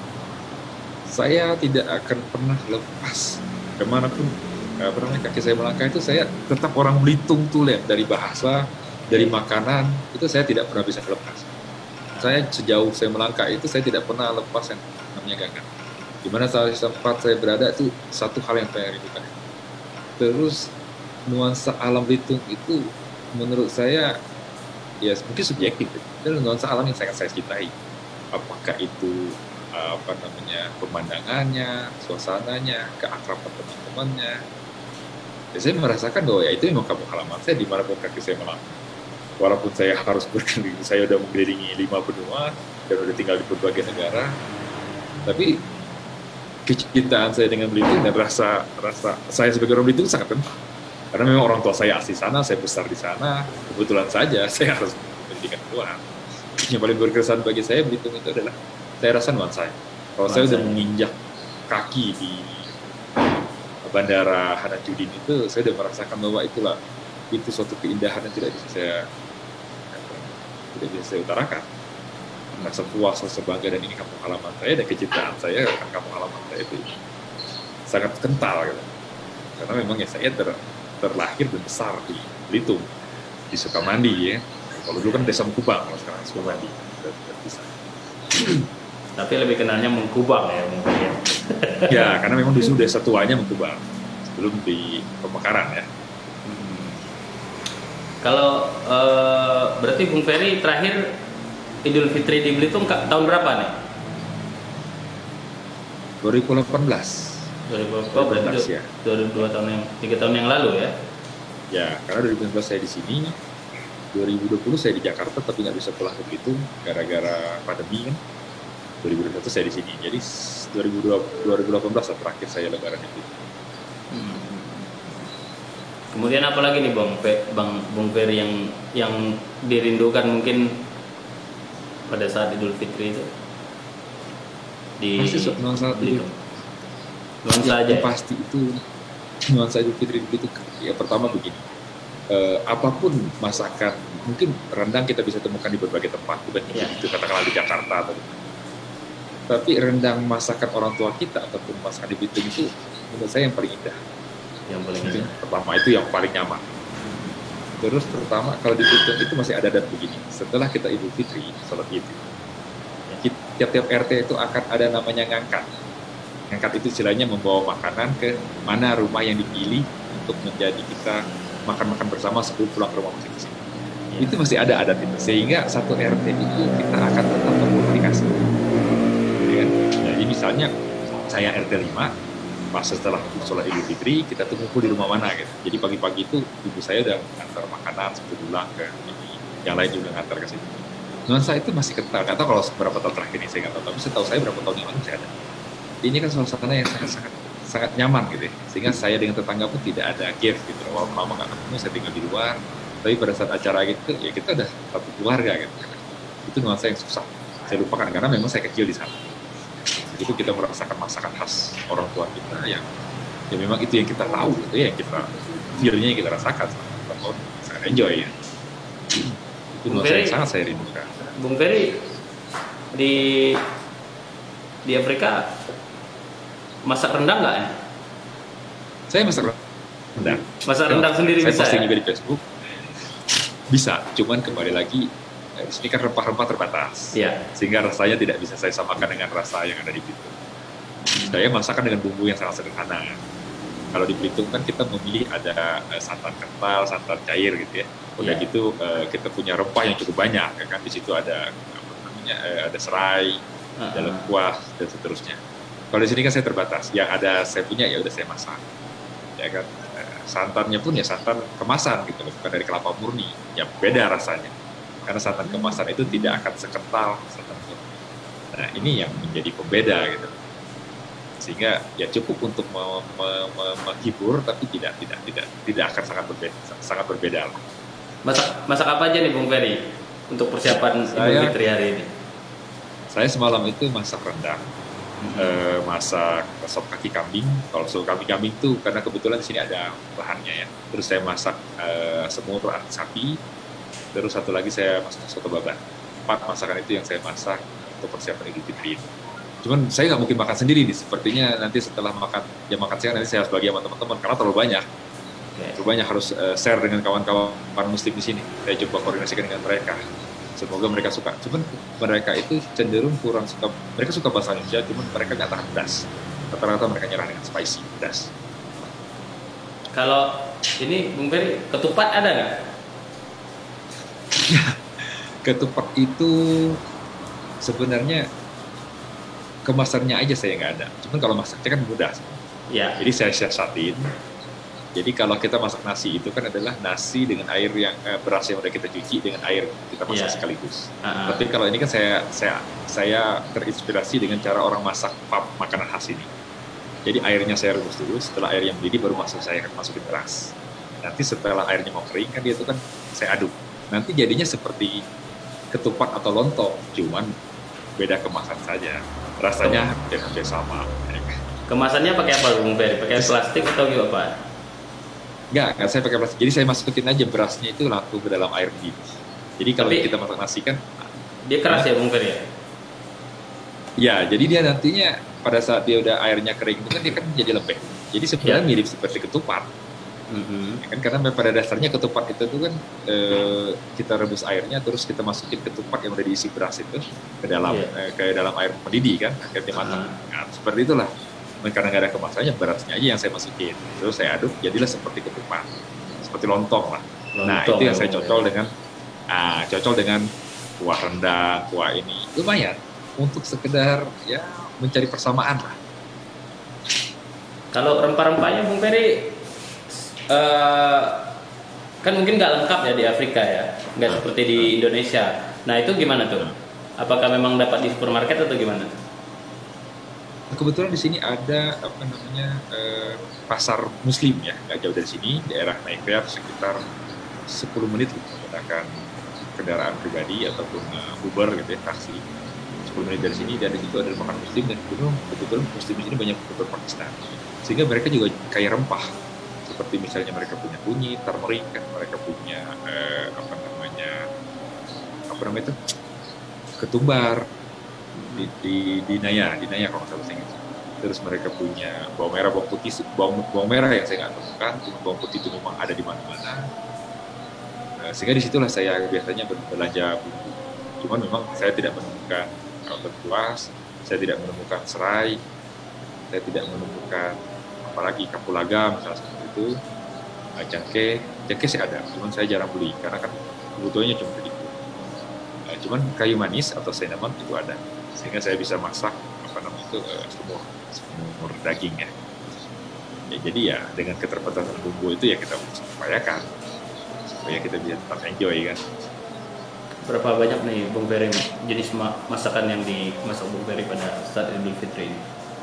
Saya tidak akan pernah lepas kemanapun uh, pernah kaki saya melangkah itu, saya tetap orang Belitung tuh, lihat dari bahasa, dari makanan itu saya tidak pernah bisa lepas. Saya sejauh saya melangkah itu saya tidak pernah lepas yang namanya Gangan. Dimana saat tempat saya berada itu satu hal yang saya rindukan. Terus nuansa alam Belitung itu menurut saya ya mungkin subjektif, itu nuansa alam yang sangat saya cintai. Apakah itu apa namanya pemandangannya, suasananya, keakraban teman-temannya. Ya, saya merasakan bahwa ya itu memang kampung halaman saya dimanapun kaki saya melangkah. Walaupun saya harus berkeliling, saya udah mengelilingi lima benua dan udah tinggal di berbagai negara, tapi kecintaan saya dengan Belitung dan rasa rasa saya sebagai orang Belitung sangat kental. Karena memang orang tua saya asli sana, saya besar di sana, kebetulan saja saya harus pendidikan keluar. Yang paling berkesan bagi saya Belitung itu adalah saya rasa nuansanya. Kalau saya udah menginjak kaki di Bandara Hanajudin itu, saya udah merasakan bahwa itulah itu suatu keindahan yang tidak bisa saya tidak bisa saya utarakan. Rasa puas, rasa bangga, dan ini kampung halaman saya, dan kecintaan saya akan kampung halaman saya itu sangat kental gitu. Karena memang ya saya ter terlahir dan besar di Belitung, di Sukamandi ya. Kalau dulu kan desa Mengkubang, kalau sekarang Sukamandi. Tapi lebih kenalnya Mengkubang ya mungkin ya. Ya, karena memang di sini desa tuanya Mengkubang, sebelum di Pemekaran ya. Hmm. Kalau uh, berarti Bung Ferry terakhir Idul Fitri di Belitung tahun berapa nih? dua ribu delapan belas. dua ribu delapan belas, oh, berarti ya. dua tahun yang tiga tahun yang lalu ya. Ya, karena dua ribu sembilan belas saya di sini, dua ribu dua puluh saya di Jakarta tapi nggak bisa pulang ke Belitung gara-gara pandemi kan. dua ribu dua puluh satu saya di sini. Jadi dua ribu delapan belas terakhir saya lebaran di Belitung. Hmm. Kemudian apa lagi nih Bang Bang Bung Ferry yang yang dirindukan mungkin pada saat Idul Fitri itu? Di Masih nuansa Belitung. Nuansa aja. Pasti itu nuansa Idul Fitri itu ya, pertama begini, eh, apapun masakan, mungkin rendang kita bisa temukan di berbagai tempat, bukan ya. Itu katakanlah di Jakarta atau di mana. Tapi rendang masakan orang tua kita ataupun masakan di Belitung itu menurut saya yang paling indah. Yang paling indah. Pertama itu yang paling nyaman. Terus pertama kalau di Belitung itu masih ada adat begini, setelah kita Idul Fitri, sholat Id, tiap-tiap R T itu akan ada namanya ngangkat. Ngangkat itu istilahnya membawa makanan ke mana rumah yang dipilih untuk menjadi kita makan-makan bersama sebelum pulang ke rumah masing-masing. Ya. Itu masih ada adat itu, sehingga satu R T itu kita akan tetap berkomunikasi. Ya. Jadi misalnya saya R T lima, pas setelah sholat Idul Fitri kita tuh ngumpul di rumah mana gitu. Jadi pagi-pagi itu ibu saya udah ngantar makanan sebelum pulang ke ini, yang lain juga ngantar ke sini. Nuansa itu masih kental. Nggak tahu kalau berapa tahun terakhir ini saya nggak tahu, tapi setahu saya berapa tahun yang lalu masih ada. Ini kan suasana yang sangat-sangat sangat nyaman gitu ya. Sehingga saya dengan tetangga pun tidak ada gap gitu. Walaupun lama nggak ketemu, saya tinggal di luar. Tapi pada saat acara gitu, ya kita udah satu keluarga gitu. Itu nuansa yang susah saya lupakan karena memang saya kecil di sana. Itu kita merasakan masakan khas orang tua kita yang ya memang itu yang kita tahu gitu ya, yang kita feel-nya yang kita rasakan. Oh, sangat enjoy ya. Itu nuansa yang sangat saya rindukan. Bung Ferry di di Afrika masak rendang nggak ya? Saya masak rendang. Masak rendang sendiri saya bisa. Saya posting ya? juga di Facebook. bisa, cuman kembali lagi eh, di sini kan rempah-rempah terbatas, Iya. sehingga rasanya tidak bisa saya samakan dengan rasa yang ada di Belitung. Saya masakan dengan bumbu yang sangat sederhana. Kalau di Belitung kan kita memilih ada eh, santan kental, santan cair gitu ya. Udah Iya. gitu eh, kita punya rempah yang cukup banyak, ya kan di situ ada apa namanya eh, ada serai, Uh-uh. ada lengkuas dan seterusnya. Kalau di sini kan saya terbatas, yang ada saya punya ya udah saya masak, ya kan. Eh, santannya pun ya santan kemasan gitu, bukan dari kelapa murni, ya beda rasanya. Karena santan kemasan itu tidak akan sekental santan murni. Nah ini yang menjadi pembeda gitu. Sehingga ya cukup untuk me- me- me- menghibur, tapi tidak tidak tidak tidak akan sangat berbeda, sangat berbeda. Masak masak apa aja nih Bung Ferry untuk persiapan Idul Saya- Fitri hari ini? Saya semalam itu masak rendang, eh, masak sop kaki kambing. Kalau sop kaki kambing tuh karena kebetulan di sini ada bahannya ya. Terus saya masak eh, semur ati sapi. Terus satu lagi saya masak soto babat. Empat masakan itu yang saya masak untuk persiapan Idul Fitri. Cuman saya nggak mungkin makan sendiri nih. Sepertinya nanti setelah makan jam makan siang nanti saya harus bagi sama teman-teman karena terlalu banyak. Oke. Terlalu banyak harus eh, share dengan kawan-kawan muslim di sini. Saya coba koordinasikan dengan mereka. Semoga mereka suka. Cuman mereka itu cenderung kurang suka. Mereka suka bahasa Indonesia, cuman mereka nggak tahan pedas. Rata-rata mereka nyerah dengan spicy, pedas. Kalau ini Bung Ferry, ketupat ada nggak? Ketupat itu sebenarnya kemasannya aja saya nggak ada. Cuman kalau masaknya kan mudah. Ya. Jadi saya siasatin. Jadi kalau kita masak nasi itu kan adalah nasi dengan air yang eh, beras yang udah kita cuci dengan air kita masak Iya. sekaligus. Uh-uh. Tapi kalau ini kan saya saya saya terinspirasi dengan cara orang masak pap makanan khas ini. Jadi airnya saya rebus dulu, setelah airnya mendidih baru masuk saya masukin beras. Nanti setelah airnya mau kering kan dia itu kan saya aduk. Nanti jadinya seperti ketupat atau lontong, cuman beda kemasan saja. Rasanya hampir-hampir sama. Kemasannya pakai apa Bung Ferry? Pakai plastik atau gimana? Enggak, enggak saya pakai plastik. Jadi saya masukin aja berasnya itu langsung ke dalam air mendidih. Jadi kalau Tapi- kita masak nasi kan, Dia keras ya Bung Ferry? ya jadi dia nantinya pada saat dia udah airnya kering itu kan dia kan jadi lembek. Jadi sebenarnya Ya. mirip seperti ketupat. Mhm. Ya kan karena pada dasarnya ketupat itu tuh kan eh, kita rebus airnya terus kita masukin ketupat yang udah diisi beras itu ke dalam Iya. eh, ke dalam air mendidih kan akhirnya matang. Nah, seperti itulah. Karena nggak ada kemasannya berasnya aja yang saya masukin. Terus saya aduk jadilah seperti ketupat, seperti lontong lah. Nah Lontong itu yang ya, saya Bung cocol Ferry. dengan ah, cocol dengan kuah rendang, kuah ini lumayan untuk sekedar ya mencari persamaan lah. Kalau rempah-rempahnya Bung Ferry eh, kan mungkin nggak lengkap ya di Afrika ya, nggak seperti di Indonesia. Nah itu gimana tuh? Apakah memang dapat di supermarket atau gimana? Kebetulan di sini ada apa namanya eh, pasar Muslim ya, nggak jauh dari sini, daerah Naifeh sekitar sepuluh menit menggunakan kendaraan pribadi ataupun uh, Uber gitu ya, taksi. sepuluh menit dari sini dan di situ ada makan Muslim dan kebetulan kebetulan Muslim di sini banyak Uber Pakistan, sehingga mereka juga kaya rempah. Seperti misalnya mereka punya kunyit, turmeric, kan mereka punya eh, apa namanya apa namanya itu ketumbar di, di, di Naya, di Naya kalau nggak salah saya ingat. Terus mereka punya bawang merah, bawang putih, bawang, bawang merah yang saya nggak temukan, cuma bawang putih itu memang ada di mana-mana. Nah, sehingga disitulah saya biasanya berbelanja bumbu. Cuman memang saya tidak menemukan lengkuas, saya tidak menemukan serai, saya tidak menemukan apalagi kapulaga misalnya seperti itu, nah, cengkeh, cengkeh saya ada, cuman saya jarang beli karena kan kebutuhannya cuma begitu. Nah, cuman kayu manis atau cinnamon itu ada, sehingga saya bisa masak apa namanya itu uh, semur, semur daging ya. Ya. Jadi ya dengan keterbatasan bumbu itu ya kita upayakan supaya kita bisa tetap enjoy kan. Berapa banyak nih Bung Ferry jenis ma- masakan yang dimasak Bung Ferry pada saat Idul Fitri ini?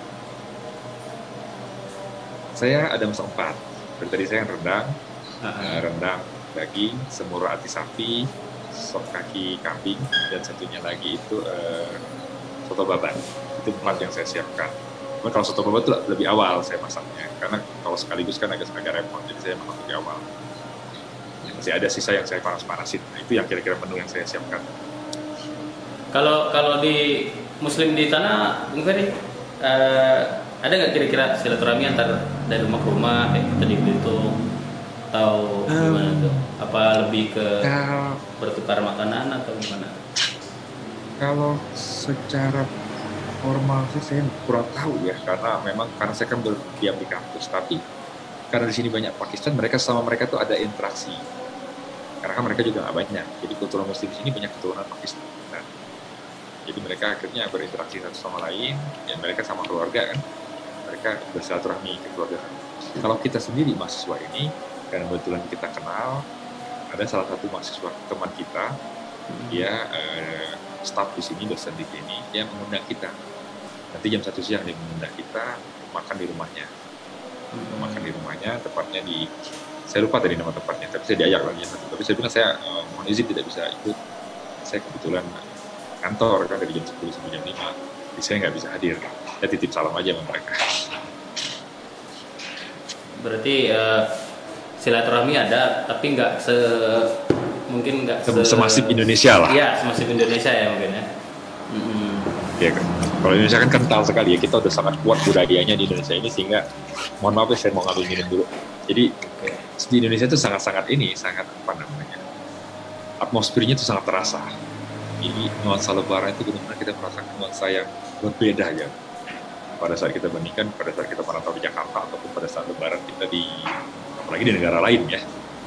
Saya ada masak empat. Seperti tadi saya rendang, Ah, uh, rendang daging, semur ati sapi, sop kaki kambing, dan satunya lagi itu uh, soto babat. Itu empat yang saya siapkan. Cuma kalau soto babat itu lebih awal saya masaknya, karena kalau sekaligus kan agak agak repot, jadi saya masak lebih awal. Ya, masih ada sisa yang saya panas-panasin. Nah, itu yang kira-kira menu yang saya siapkan. Kalau kalau di Muslim di tanah Bung Ferry eh, ada nggak kira-kira silaturahmi antar dari rumah ke rumah kayak kita di Belitung atau gimana tuh? Apa lebih ke Kalau, bertukar makanan atau gimana? kalau secara formal sih saya kurang tahu ya, karena memang karena saya kan berdiam di kampus, tapi karena di sini banyak Pakistan, mereka sama mereka tuh ada interaksi. Karena kan mereka juga nggak banyak, jadi keturunan Muslim di sini banyak keturunan Pakistan. Nah, jadi mereka akhirnya berinteraksi satu sama lain, dan mereka sama keluarga kan, mereka bersilaturahmi ke keluarga. Kalau kita sendiri mahasiswa ini, karena kebetulan kita kenal, ada salah satu mahasiswa teman kita, dia eh, staff di sini, dosen di sini, dia mengundang kita. Nanti jam satu siang dia mengundang kita makan di rumahnya. Makan di rumahnya, tepatnya di, saya lupa tadi nama tempatnya, tapi saya diajak lagi. Tapi saya bilang saya eh, mohon izin tidak bisa ikut. Saya kebetulan kantor kan dari jam sepuluh sampai jam lima, jadi saya nggak bisa hadir. Saya titip salam aja sama mereka. Berarti uh, silaturahmi ada, tapi nggak se mungkin nggak se Semasif Indonesia lah. Iya, semasif Indonesia ya mungkin ya. Mm-hmm. Ya kan. Kalau Indonesia kan kental sekali ya, kita udah sangat kuat budayanya di Indonesia ini, sehingga mohon maaf ya saya mau ngambil minum dulu. Jadi di Indonesia itu sangat-sangat ini, sangat apa namanya, atmosfernya itu sangat terasa. Jadi nuansa Lebaran itu benar-benar kita merasakan nuansa yang berbeda ya. Pada saat kita bandingkan, pada saat kita merantau di Jakarta ataupun pada saat Lebaran kita di, apalagi di negara lain ya.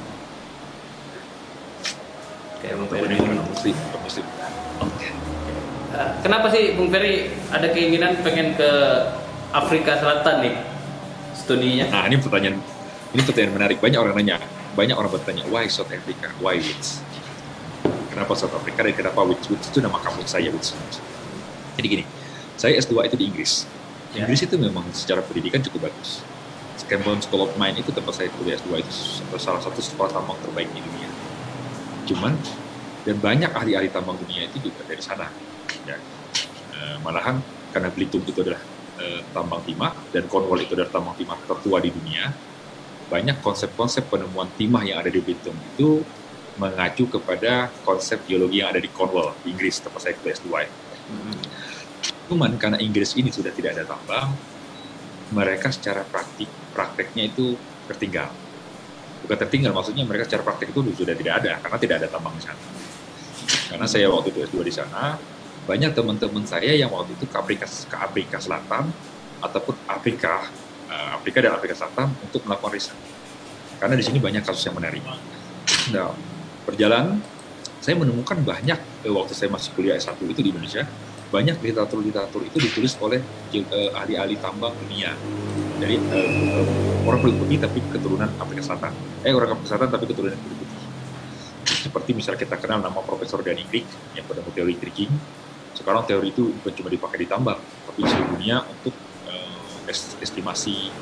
Kayak Bung Ataupun Ferry. yang non muslim, non muslim. Oke. Uh, kenapa sih Bung Ferry ada keinginan pengen ke Afrika Selatan nih studinya? Nah ini pertanyaan, ini pertanyaan menarik. Banyak orang nanya, banyak orang bertanya, why South Africa, why Wits? Kenapa South Africa dan kenapa Wits? Wits itu nama kampus saya, Wits. Jadi gini, saya S dua itu di Inggris. Ya. Inggris itu memang secara pendidikan cukup bagus. Cambridge School of Mine itu tempat saya kuliah S dua itu salah satu sekolah tambang terbaik di dunia. Cuman, dan banyak ahli-ahli tambang dunia itu juga dari sana. Ya. E, malahan karena Belitung itu adalah e, tambang timah dan Cornwall itu adalah tambang timah tertua di dunia, banyak konsep-konsep penemuan timah yang ada di Belitung itu mengacu kepada konsep geologi yang ada di Cornwall, di Inggris, tempat saya kuliah S dua. Hmm. Cuman karena Inggris ini sudah tidak ada tambang, mereka secara praktik, prakteknya itu tertinggal. Bukan tertinggal, maksudnya mereka secara praktek itu sudah tidak ada, karena tidak ada tambang di sana. Karena saya waktu itu S dua di sana, banyak teman-teman saya yang waktu itu ke Afrika, ke Afrika Selatan, ataupun Afrika, Afrika dan Afrika Selatan untuk melakukan riset. Karena di sini banyak kasus yang menarik. Nah, berjalan, saya menemukan banyak, waktu saya masih kuliah S satu itu di Indonesia, banyak literatur-literatur itu ditulis oleh uh, ahli-ahli tambang dunia. Jadi uh, orang kulit putih tapi keturunan Afrika Selatan. Eh orang Afrika Selatan tapi keturunan kulit putih. Seperti misalnya kita kenal nama Profesor Danny Crick yang penemu teori kriging. Sekarang teori itu bukan cuma dipakai di tambang, tapi di seluruh dunia untuk uh, estimasi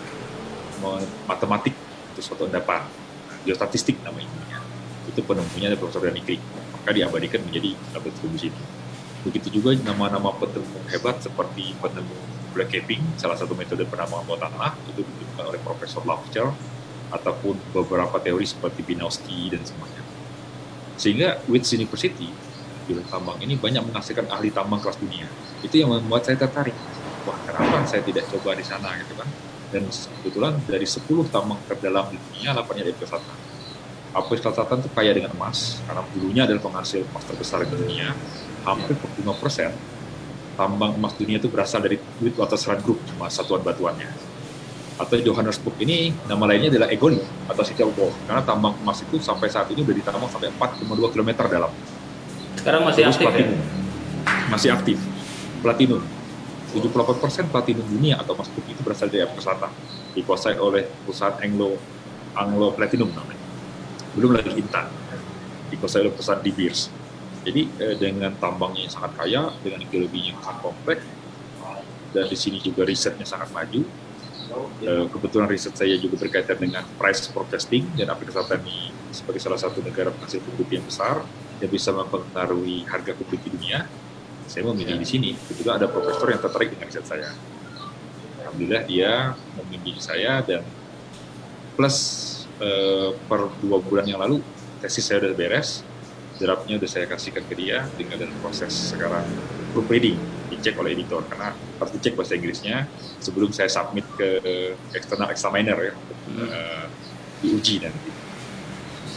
matematik untuk suatu endapan. Geostatistik nama ilmunya. Itu penemunya dari Profesor Danny Crick. Maka diabadikan menjadi laboratorium sini. Begitu juga nama-nama penemu hebat seperti penemu black capping, salah satu metode penambangan bawah tanah, itu ditemukan oleh Profesor Lovejoy, ataupun beberapa teori seperti Binowski dan semuanya. Sehingga Wits University, jurusan tambang ini banyak menghasilkan ahli tambang kelas dunia. Itu yang membuat saya tertarik. Wah, kenapa saya tidak coba di sana gitu kan? Dan kebetulan dari sepuluh tambang terdalam di dunia, delapannya dari Afrika Selatan. Afrika Selatan itu kaya dengan emas, karena dulunya adalah penghasil emas terbesar di dunia. Hampir empat puluh lima persen tambang emas dunia itu berasal dari Witwatersrand Group, emas satuan batuannya. Atau Johannesburg ini nama lainnya adalah Egoli atau Sittelbo, karena tambang emas itu sampai saat ini sudah ditambang sampai empat koma dua kilometer dalam. Sekarang masih Terus aktif platinum, ya? Masih aktif. Platinum. tujuh puluh delapan persen platinum dunia atau emas putih itu berasal dari Afrika Selatan. Dikuasai oleh perusahaan Anglo Anglo Platinum namanya. Belum lagi Intan. Dikuasai oleh perusahaan De Beers. Jadi eh, dengan tambangnya yang sangat kaya, dengan geologinya yang sangat kompleks, dan di sini juga risetnya sangat maju. Eh, kebetulan riset saya juga berkaitan dengan price forecasting, dan Afrika Selatan ini sebagai salah satu negara penghasil komoditi yang besar yang bisa mempengaruhi harga komoditi dunia. Saya memilih di sini. Kebetulan ada profesor yang tertarik dengan riset saya. Alhamdulillah dia membimbing saya, dan plus eh, per dua bulan yang lalu tesis saya sudah beres. Draftnya udah saya kasihkan ke dia, tinggal dalam proses sekarang proofreading, dicek oleh editor, karena harus dicek bahasa Inggrisnya sebelum saya submit ke external examiner ya, hmm. uh, diuji nanti.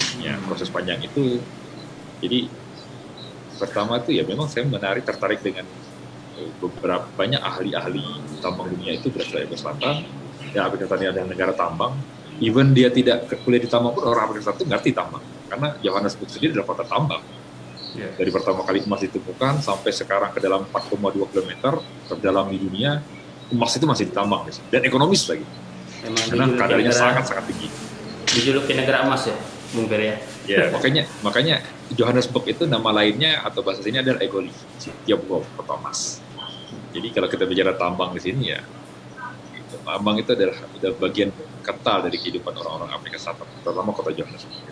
Ya, proses panjang itu. Jadi pertama itu ya memang saya menarik tertarik dengan beberapa banyak ahli-ahli tambang dunia itu berasal dari Afrika Selatan. Ya, Afrika Selatan adalah negara tambang. Even dia tidak kuliah di tambang pun orang Afrika Selatan itu ngerti tambang. Karena Johannesburg sendiri adalah kota tambang. Yeah. Dari pertama kali emas ditemukan sampai sekarang ke dalam empat koma dua kilometer terdalam di dunia, emas itu masih ditambang dan ekonomis lagi. Memang karena kadarnya sangat-sangat tinggi. Dijuluki negara emas ya, Bung Ferry ya. Ya, makanya makanya Johannesburg itu nama lainnya atau bahasa sini adalah Egoli, Sitiaburo, kota emas. Jadi kalau kita bicara tambang di sini ya, tambang itu adalah, adalah bagian kental dari kehidupan orang-orang Afrika Selatan, terutama kota Johannesburg.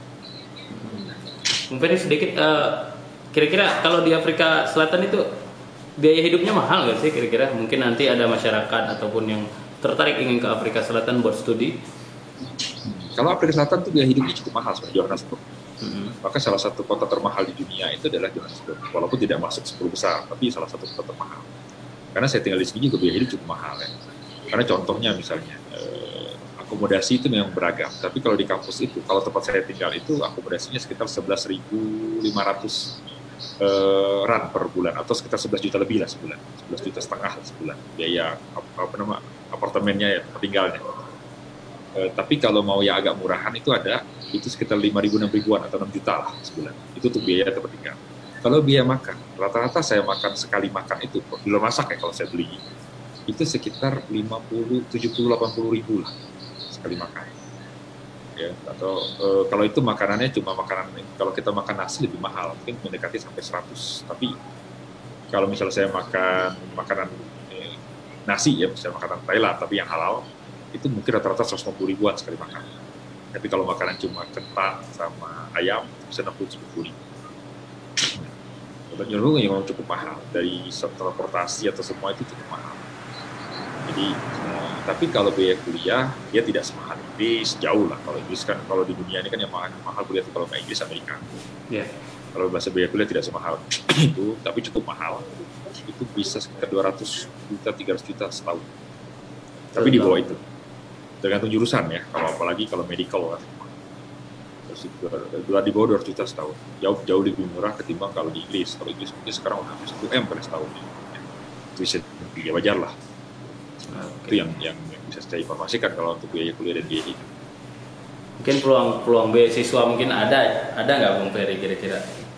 Bung Ferry sedikit. Uh... Kira-kira kalau di Afrika Selatan itu biaya hidupnya mahal nggak sih kira-kira? Mungkin nanti ada masyarakat ataupun yang tertarik ingin ke Afrika Selatan buat studi. Kalau Afrika Selatan itu biaya hidupnya cukup mahal sebenarnya Johannesburg. Mm-hmm. Maka salah satu kota termahal di dunia itu adalah Johannesburg. Walaupun tidak masuk sepuluh besar, tapi salah satu kota termahal. Karena saya tinggal di sini juga biaya hidup cukup mahal ya. Karena contohnya misalnya eh, akomodasi itu memang beragam. Tapi kalau di kampus itu, kalau tempat saya tinggal itu akomodasinya sekitar sebelas ribu lima ratus Uh, rand per bulan atau sekitar sebelas juta lebih lah sebulan, sebelas juta setengah sebulan biaya apa, apa nama apartemennya ya tinggalnya. Uh, tapi kalau mau yang agak murahan itu ada itu sekitar lima ribu enam ribuan atau enam juta lah sebulan. Itu untuk biaya tempat tinggal. Kalau biaya makan, rata-rata saya makan sekali makan itu belum masak ya kalau saya beli itu sekitar lima puluh, tujuh puluh, delapan puluh ribu lah sekali makan. Ya, atau e, kalau itu makanannya cuma makanan, kalau kita makan nasi lebih mahal, mungkin mendekati sampai seratus. Tapi kalau misalnya saya makan makanan eh, nasi ya, misalnya makanan Thailand tapi yang halal, itu mungkin rata-rata seratus lima puluh ribuan sekali makan. Tapi kalau makanan cuma kentang sama ayam bisa enam puluh tujuh puluh ribu. Nah, yang cukup mahal dari transportasi atau semua itu cukup mahal. Jadi, eh, tapi kalau biaya kuliah dia tidak semahal Inggris, jauh lah. Kalau Inggris kan, kalau di dunia ini kan yang mahal, mahal kuliah itu kalau nggak Inggris Amerika. Yeah. Kalau bahasa biaya kuliah tidak semahal itu, tapi cukup mahal. Itu bisa sekitar dua ratus juta, tiga ratus juta setahun. Tapi di bawah itu, tergantung jurusan ya. Kalau apalagi kalau medical kan, terus di bawah dua ratus juta setahun. Jauh jauh lebih murah ketimbang kalau di Inggris. Kalau Inggris mungkin sekarang udah satu M per setahun. Itu bisa ya wajar lah. Nah, itu yang, yang yang bisa saya informasikan kalau untuk biaya kuliah dan biaya hidup. Mungkin peluang-peluang beasiswa mungkin ada, ada nggak Bung Ferry kira-kira?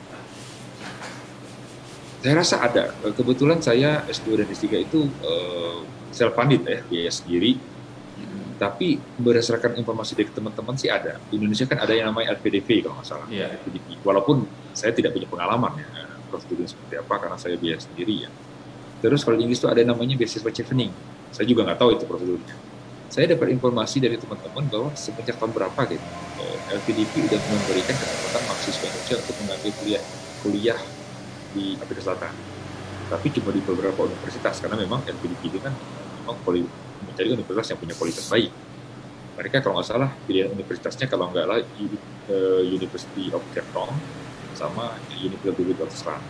Saya rasa ada. Kebetulan saya S dua dan S tiga itu uh, self-funded ya, biaya sendiri. Hmm. Tapi berdasarkan informasi dari teman-teman sih ada. Di Indonesia kan ada yang namanya L P D V kalau nggak salah. Yeah. L P D V. Walaupun saya tidak punya pengalaman ya, prosedurnya seperti apa karena saya biaya sendiri ya. Terus kalau di Inggris itu ada namanya beasiswa chevening. Saya juga nggak tahu itu prosedurnya. Saya dapat informasi dari teman-teman bahwa semenjak tahun berapa gitu, L P D V sudah memberikan kesempatan mahasiswa Indonesia untuk mengambil kuliah kuliah di Afrika Selatan. Tapi cuma di beberapa universitas karena memang L P D V itu kan memang mencari universitas yang punya kualitas baik. Mereka kalau nggak salah pilihan universitasnya kalau nggak lah University of Cape Town sama University of Auckland.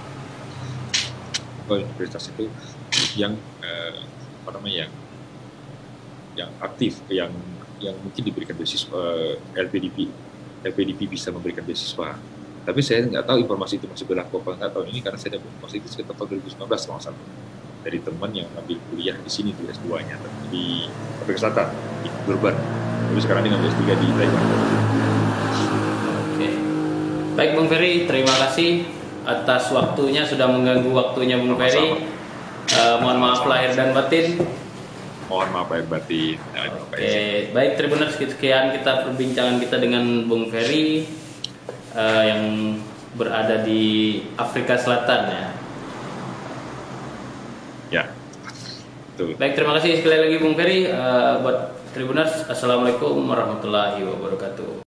Universitas itu yang eh, apa namanya yang yang aktif, yang yang mungkin diberikan beasiswa L P D V, L P D V bisa memberikan beasiswa. Tapi saya nggak tahu informasi itu masih berlaku apa nggak tahun ini karena saya dapat informasi itu sekitar tahun dua ribu sembilan belas kalau nggak salah dari teman yang ngambil kuliah di sini di S dua-nya di Afrika Selatan di Durban. Tapi sekarang dia ngambil S tiga di Taiwan. Oke, baik Bung Ferry, terima kasih atas waktunya, sudah mengganggu waktunya Bung Ferry. Uh, mohon maaf lahir dan batin. Mohon maaf lahir batin. Nah, Oke, okay. Baik Tribuners, sekian kita perbincangan kita dengan Bung Ferry uh, yang berada di Afrika Selatan ya. Ya. Betul. Baik, terima kasih sekali lagi Bung Ferry. Uh, buat Tribuners, assalamualaikum warahmatullahi wabarakatuh.